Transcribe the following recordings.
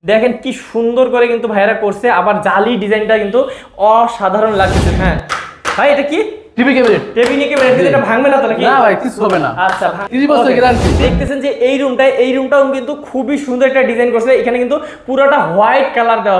দেখেন কি সুন্দর করে কিন্তু ভাইরা করছে, আবার জালি ডিজাইনটা কিন্তু অসাধারণ লাগছে। হ্যাঁ ভাই, এটা কি টিভি ক্যাবিনেট? টিভি ক্যাবিনেট, কিন্তু এটা ভাঙবে না তো নাকি? না ভাই, কিছু হবে না। আচ্ছা, 30 বছর গ্যারান্টি। দেখতেছেন যে এই রুমটাও কিন্তু খুবই সুন্দর একটা ডিজাইন করছে। এখানে কিন্তু পুরোটা হোয়াইট কালার দেওয়া।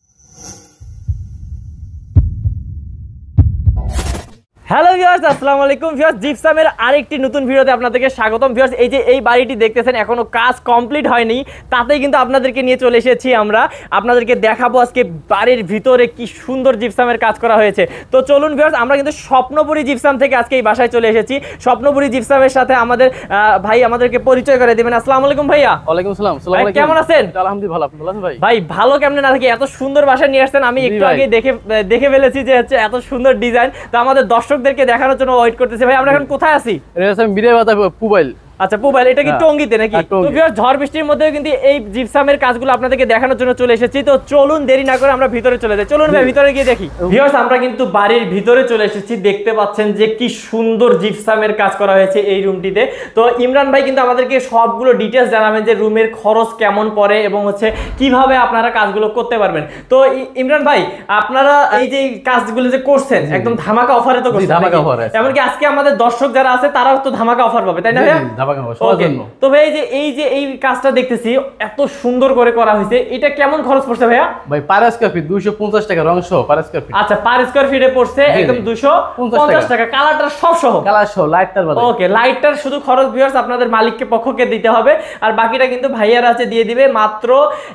হ্যালো ভিউয়ার্স, আসসালামু আলাইকুম ভিউয়ার্স, জিপসামের আরেকটি নতুন ভিডিওতে আপনাদেরকে স্বাগতম। ভিউয়ার্স, এই যে এই বাড়িটি দেখতেছেন এখনো কাজ কমপ্লিট হয়নি, তাতেই কিন্তু আপনাদেরকে নিয়ে চলে এসেছি আমরা। আপনাদেরকে দেখাবো আজকে বাড়ির ভিতরে কি সুন্দর জিপসামের কাজ করা হয়েছে। তো চলুন ভিউয়ার্স, আমরা কিন্তু স্বপ্নপুরী জিপসাম থেকে আজকে এই বাসায় চলে এসেছি। স্বপ্নপুরী জিপসামের সাথে আমাদের ভাই আমাদেরকে পরিচয় করে দিবেন। আসসালামু আলাইকুম ভাইয়া। ওয়ালাইকুম আসসালাম। আসসালামু আলাইকুম, কেমন আছেন? আলহামদুলিল্লাহ ভালো। আপনি ভালো আছেন ভাই? ভাই ভালো কেমনে না থাকি, এত সুন্দর বাসা নিয়ে আসছেন। আমি একটু আগে দেখে ফেলেছি যে হচ্ছে এত সুন্দর ডিজাইন। তো আমাদের দর্শকদেরকে দেখানোর জন্য ওয়েট করতেছি। ভাই আমরা এখন কোথায় আছি? পুবাইল। আচ্ছা, পুবাইল। এটা কি টঙ্গীতে নাকি? তো ভিউয়ার্স, ঝড় বৃষ্টির মধ্যেও কিন্তু এই জিপসামের কাজগুলো আপনাদেরকে দেখানোর জন্য চলে এসেছি। তো চলুন দেরি না করে আমরা ভিতরে চলে যাই। চলুন ভাই ভিতরে গিয়ে দেখি। ভিউয়ার্স, আমরা কিন্তু বাড়ির ভিতরে চলে এসেছি। দেখতে পাচ্ছেন যে কি সুন্দর জিপসামের কাজ করা হয়েছে এই রুমটিতে। তো ইমরান ভাই কিন্তু আমাদেরকে সবগুলো ডিটেইলস জানাবেন যে রুমের খরচ কেমন পড়ে এবং হচ্ছে কিভাবে আপনারা কাজগুলো করতে পারবেন। তো ইমরান ভাই, আপনারা এই যে কাজগুলো যে করছেন একদম ধামাকা অফারে তো করছেন। ধামাকা অফার আছে। এমনকি আজকে আমাদের দর্শক যারা আছে তারাও তো ধামাকা অফার পাবে, তাই না ভাইয়া? তো ভাই এই কাজটা দেখতেছি এত সুন্দর করে করা হয়েছে, এটা কেমন খরচ পড়ছে ভাইয়া? ভাই পার স্কয়ার ফিট 250 টাকা রং সহ পার স্কয়ার ফিট। আচ্ছা, পার স্কয়ার ফিটে পড়ছে একদম 250 টাকা। কালারটা সব সহ? কালার সহ, লাইটটার বাদে। ওকে, লাইটটার শুধু খরচ ভিউয়ার্স আপনাদের মালিককে পক্ষকে দিতে হবে, আর বাকিটা কিন্তু ভাইয়ার আছে দিয়ে দিবে মাত্র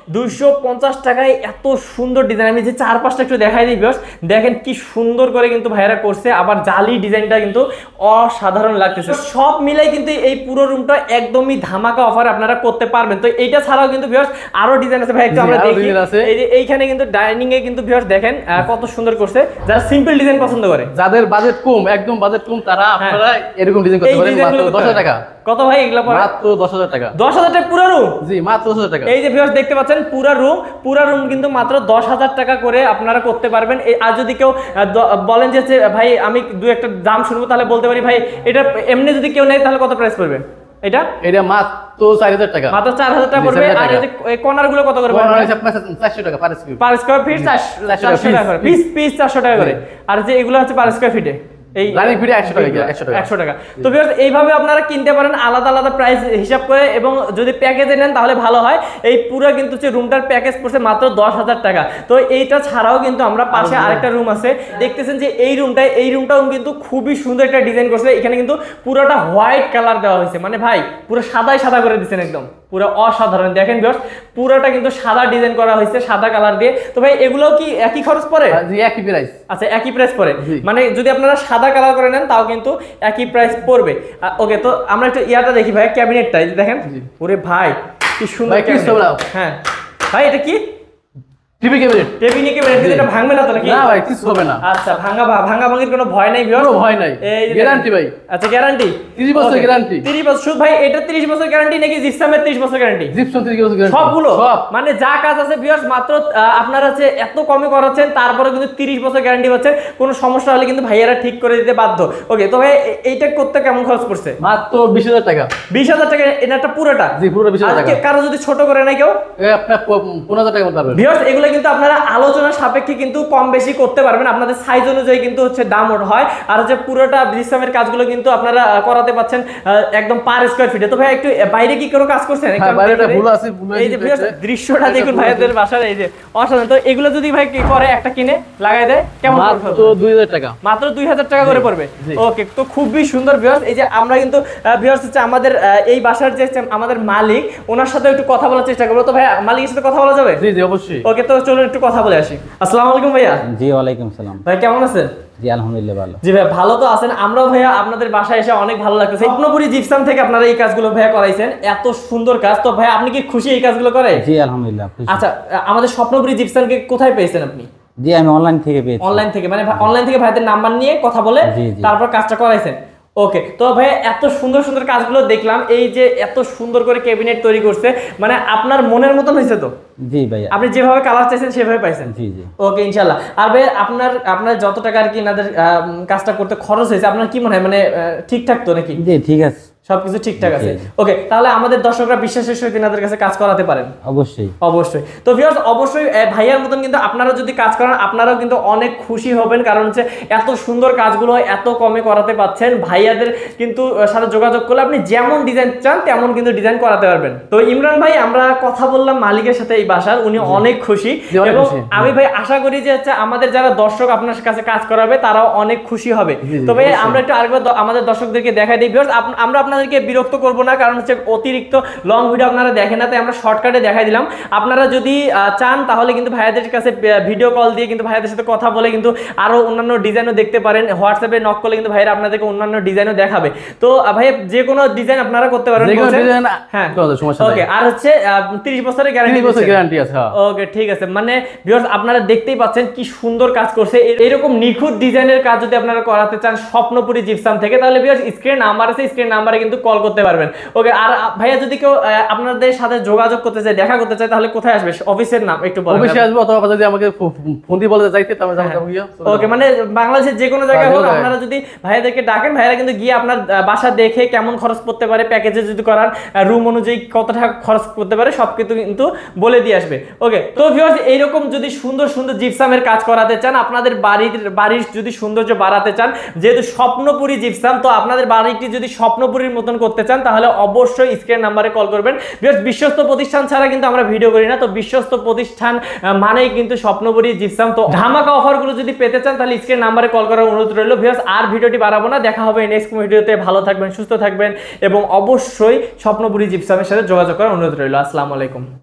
250 টাকায়। এত সুন্দর ডিজাইন, আমি যে চারপাশটা একটু দেখাই দিই ভিউয়ার্স। দেখেন কি সুন্দর করে কিন্তু ভাইয়ারা করছে, আবার জালি ডিজাইনটা কিন্তু অসাধারণ লাগতেছে। সব মিলাই কিন্তু এই পুরো রুমটা একদমই ধামাকা অফার আপনারা করতে পারবেন। তো এইটা ছাড়াও কিন্তু ভিউয়ার্স আরো ডিজাইন আছে ভাই, একটু আমরা দেখি। এই যে এইখানে কিন্তু ডাইনিং এ কিন্তু ভিউয়ার্স দেখেন কত সুন্দর করছে। যারা সিম্পল ডিজাইন পছন্দ করে, যাদের বাজেট কম, একদম বাজেট কম, তারা আপনারা এরকম ডিজাইন করতে পারেন মাত্র 10,000 টাকা। কত ভাই এগুলা পড়ে? মাত্র 10,000 টাকা। 10,000 টাকা পুরো রুম? জি, মাত্র 10,000 টাকা। এই যে ভিউয়ার্স দেখতে পাচ্ছেন পুরো রুম কিন্তু মাত্র 10,000 টাকা করে আপনারা করতে পারবেন। আর যদি কেউ বলেন যে ভাই আমি দু একটা দাম শুনবো, তাহলে বলতে পারি ভাই এটা এমনি যদি কেউ নেয় তাহলে কত প্রাইস পড়বে? এটা মাত্র 4,000 টাকা। মাত্র 4,000 টাকা পড়বে। আর এই যে কর্নার গুলো কত করে পড়বে? আপনার 400 টাকা per square feet. Per square feet 400 টাকা করে পিস 400 টাকা করে। আর যে এগুলো হচ্ছে পার স্কয়ার ফিটে এই লাইনিং ফিটে 100 টাকা। তো ভিউয়ার্স এইভাবে আপনারা কিনতে পারেন আলাদা আলাদা প্রাইস হিসাব করে, এবং যদি প্যাকেজে নেন তাহলে ভালো হয়। এই পুরো কিন্তু হচ্ছে রুমটার প্যাকেজ পড়ছে মাত্র 10,000 টাকা। তো এইটা ছাড়াও কিন্তু আমরা পাশে আরেকটা রুম আছে, দেখতেছেন যে এই রুমটাও কিন্তু খুবই সুন্দর একটা ডিজাইন করছে। এখানে কিন্তু পুরোটা হোয়াইট কালার দেওয়া হয়েছে, মানে ভাই পুরো সাদা করে দিচ্ছেন, একদম পুরো অসাধারণ। দেখেন ভিউয়ার্স পুরোটা কিন্তু সাদা ডিজাইন করা হয়েছে, সাদা কালার দিয়ে। তো ভাই এগুলোও কি একই খরচ পড়ে? জি, একই প্রাইস। আচ্ছা, একই প্রাইস পড়ে, মানে যদি আপনারা সাদা কালার করে নেন তাও কিন্তু একই প্রাইস পড়বে। ওকে, তো আমরা একটু ইয়াটা দেখি ভাই, ক্যাবিনেটটা দেখেন। ওরে ভাই কি সুন্দর। হ্যাঁ ভাই, এটা কি টিভি ক্যাবিনেট? টিভি ক্যাবিনেট, কিন্তু এটা ভাঙবে না তো নাকি? না ভাই, কিছু হবে না। আচ্ছা, ভাঙাভাঙির কোনো ভয় নাই ভিউয়ার্স? কোনো ভয় নাই, গ্যারান্টি ভাই। আচ্ছা, গ্যারান্টি 30 বছর গ্যারান্টি। 30 বছর শুধু ভাই? এটা 30 বছর গ্যারান্টি নাকি জিপসামের 30 বছর গ্যারান্টি? জিপসাম 30 বছর গ্যারান্টি সবগুলো? সব, মানে যা কাজ আছে ভিউয়ার্স মাত্র আপনারা হচ্ছে এত কমে করাচ্ছেন, তারপরে কিন্তু 30 বছর গ্যারান্টি পাচ্ছেন। কোনো সমস্যা হলে কিন্তু ভাইয়ারা ঠিক করে দিতে বাধ্য। ওকে, তো ভাই এইটা করতে কেমন খরচ পড়ছে? মাত্র 20,000 টাকা। 20,000 টাকা এটা পুরোটা? জি, পুরো 20,000 টাকা। কারো যদি ছোট করে নেয় কেউ? আপনার 15,000 টাকা পারবেন। ভিউয়ার্স এগুলো কিন্তু আপনারা আলোচনা সাপেক্ষে কিন্তু কম বেশি করতে পারবেন, আপনাদের সাইজ অনুযায়ী কিন্তু হচ্ছে দাম হয়। আর হচ্ছে পুরোটা জিপসামের কাজগুলো কিন্তু আপনারা করাতে পাচ্ছেন একদম পার স্কয়ার ফিটে। তো ভাই একটু বাইরে কি কোনো কাজ করছেন? বাইরেটা ভুল আছে, এই যে ভিউয়ার্স দৃশ্যটা দেখুন ভাইদের বাসার, এই যে অসাধারণ। তো এগুলো যদি ভাই কি করে একটা কিনে লাগাই দেয় কেমন পড়বে? মাত্র 2,000 টাকা। মাত্র 2,000 টাকা করে পড়বে। ওকে, তো খুবই সুন্দর ভিউয়ার্স। এই যে আমরা কিন্তু ভিউয়ার্স হচ্ছে আমাদের এই বাসার যে আমাদের মালিক, ওনার সাথে একটু কথা বলার চেষ্টা করবো। তো ভাই মালিকের সাথে কথা বলা যাবে? জি জি, অবশ্যই। ওকে, তো চলুন একটু কথা বলে আসি। আসসালামু আলাইকুম ভাইয়া। জি, ওয়ালাইকুম সালাম। ভাই কেমন আছেন? জি, আলহামদুলিল্লাহ ভালো। জি ভাই, ভালো তো আছেন? আমরাও ভাইয়া আপনাদের বাসায় এসে অনেক ভালো লাগতেছে। স্বপ্নপুরী জিপসাম থেকে আপনারা এই কাজগুলো ভাইয়া করাইছেন, এত সুন্দর কাজ। তো ভাই আপনি কি খুশি এই কাজগুলো করে? জি, আলহামদুলিল্লাহ খুশি। আচ্ছা, আমাদের স্বপ্নপুরী জিপসামকে কোথায় পেয়েছেন আপনি? জি, আমি অনলাইন থেকে পেয়েছি। অনলাইন থেকে, মানে অনলাইন থেকে ভাইদের নাম্বার নিয়ে কথা বলে তারপর কাজটা করাইছেন? ওকে, তো ভাই এত সুন্দর সুন্দর কাজগুলো দেখলাম, এই যে এত সুন্দর করে ক্যাবিনেট তৈরি করছে, মানে আপনার মনের মতন হয়েছে তো? জি ভাই, আপনি যেভাবে কালার চাইছেন সেভাবে পাইছেন? জি জি। ওকে, ইনশাআল্লাহ। আর ভাই আপনার যত টাকা আর কি এনাদের কাজটা করতে খরচ হয়েছে আপনার কি মনে হয়, মানে ঠিকঠাক তো নাকি? জি, ঠিক আছে। সবকিছু ঠিকঠাক আছে। জি। ওকে, তাহলে আমাদের দর্শকরা বিশ্বাসের সহিত এনাদের কাছে কাজ করাতে পারেন। অবশ্যই। অবশ্যই। তো ভিউয়ার্স, অবশ্যই ভাইয়ার মতন কিন্তু আপনারা যদি কাজ করেন আপনারাও কিন্তু অনেক খুশি হবেন, কারণ হচ্ছে এত সুন্দর কাজগুলো এত কমে করাতে পাচ্ছেন। ভাইয়াদের কিন্তু সাথে যোগাযোগ করলে আপনি যেমন ডিজাইন চান তেমন কিন্তু ডিজাইন করাতে পারবেন। তো ইমরান ভাই, আমরা কথা বললাম মালিকের সাথে এই বাসার, উনি অনেক খুশি অনেক এবং খুশি। আমি ভাই আশা করি যে হচ্ছে আমাদের যারা দর্শক আপনার কাছে কাজ করাবে তারাও অনেক খুশি হবে। জি, তো ভাই অবশ্যই। আমরা একটু আরেকবার আমাদের দর্শকদেরকে দেখাই দিই। ভিউয়ার্স, আমরা আপনাদেরকে বিরক্ত করব না, কারণ হচ্ছে অতিরিক্ত লং ভিডিও আপনারা দেখেন না, তাই আমরা শর্টকাটে দেখাই দিলাম। আপনারা যদি চান তাহলে কিন্তু ভাইয়াদের কাছে ভিডিও কল দিয়ে কিন্তু ভাইয়াদের সাথে কথা বলে কিন্তু আরো অন্যান্য ডিজাইনও দেখতে পারেন। হোয়াটসঅ্যাপে নক করলে কিন্তু ভাইরা আপনাদেরকে অন্যান্য ডিজাইনও দেখাবে। তো ভাইয়া যে কোনো ডিজাইন আপনারা করতে পারেন যে কোনো বলছেন? ডিজাইন হ্যাঁ, কোনো সমস্যা নাই। ওকে। আর হচ্ছে 30 বছরের 30 গ্যারান্টি বছর গ্যারান্টি আছে। হ্যাঁ। ওকে, ঠিক আছে। মানে ভিউয়ার্স, আপনারা দেখতেই পাচ্ছেন কি সুন্দর কাজ করছে। এরকম নিখুঁত ডিজাইনের কাজ যদি আপনারা করাতে চান স্বপ্নপুরী জিপসাম থেকে, তাহলে ভিউয়ার্স স্ক্রিনে নাম্বার আছে, স্ক্রিন নাম্বারে কিন্তু কল করতে পারবেন। ওকে। আর ভাইয়া যদি কেউ আপনাদের সাথে যোগাযোগ করতে চায়, দেখা করতে চায়, তাহলে কোথায় আসবে? অফিসের নাম একটু বলেন। অবশ্যই আসবো, অথবা যদি আমাকে ফোন দিয়ে বলতে চাইতে তাহলে ওকে, মানে বাংলাদেশের যে কোনো জায়গায় হোক হ্যাঁ, আপনারা যদি ভাইয়াদেরকে ডাকেন, ভাইয়ারা কিন্তু গিয়ে আপনার বাসা দেখে কেমন খরচ পড়তে পারে, প্যাকেজে যদি করান রুম অনুযায়ী কত টাকা খরচ করতে পারে সব কিছু কিন্তু বলে দিয়ে আসবে। ওকে। তো ভিউয়ার্স, এইরকম যদি সুন্দর সুন্দর জিপসামের কাজ করাতে চান, আপনাদের বাড়ির যদি সৌন্দর্য বাড়াতে চান, যেহেতু স্বপ্নপুরী জিপসাম, তো আপনাদের বাড়িটি যদি স্বপ্নপুরীর মতন করতে চান তাহলে অবশ্যই স্ক্রিন নাম্বারে কল করবেন। ভিউয়ার্স, বিশ্বস্ত প্রতিষ্ঠান ছাড়া কিন্তু আমরা ভিডিও করি না, তো বিশ্বস্ত প্রতিষ্ঠান মানেই কিন্তু স্বপ্নপুরী জিপসাম। তো ধামাকা অফারগুলো যদি পেতে চান তাহলে স্ক্রিন নাম্বারে কল করার অনুরোধ রইল। ভিউয়ার্স, আর ভিডিওটি বাড়াবো না, দেখা হবে নেক্সট ভিডিওতে। ভালো থাকবেন, সুস্থ থাকবেন এবং অবশ্যই স্বপ্নপুরী জিপসামের সাথে যোগাযোগ করার অনুরোধ রইল। আসসালামু আলাইকুম।